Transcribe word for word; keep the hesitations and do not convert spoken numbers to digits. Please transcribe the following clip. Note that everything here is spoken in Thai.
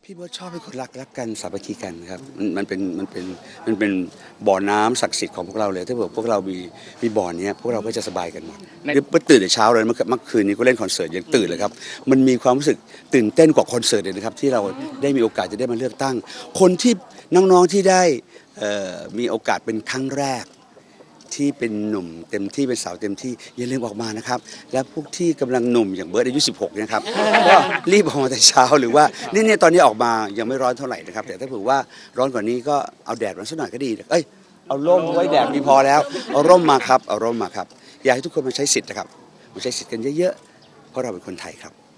พี่เบิร์ดชอบให้คนรักรักกันสามัคคีกันครับมันมันเป็นมันเป็นมันเป็นบ่อน้ำศักดิ์สิทธิ์ของพวกเราเลยถ้าเกิดพวกเรามีมีบ่อนี้พวกเราก็จะสบายกันหมดคือเมื่อตื่นแต่เช้าเลยเมื่อเมื่อคืนนี้ก็เล่นคอนเสิร์ตยังตื่นเลยครับมันมีความรู้สึกตื่นเต้นกว่าคอนเสิร์ตเลยนะครับที่เราได้มีโอกาสจะได้มาเลือกตั้งคนที่น้องๆที่ได้มีโอกาสเป็นครั้งแรกที่เป็นหนุ่มเต็มที่เป็นสาวเต็มที่อย่าลืมออกมานะครับและพวกที่กำลังหนุ่มอย่างเบิร์ดอายุสิบหกนะครับก็รีบออกมาแต่เช้าหรือว่านี่เนี่ยตอนนี้ออกมายังไม่ร้อนเท่าไหร่นะครับแต่ถ้าเผื่อว่าร้อนกว่านี้ก็เอาแดดมาสักหน่อยก็ดีเอ้ยเอาร่มไว้แดดมีพอแล้วเอาร่มมาครับเอาร่มมาครับอยากให้ทุกคนมาใช้สิทธิ์นะครับมาใช้สิทธิ์กันเยอะๆเพราะเราเป็นคนไทยครับ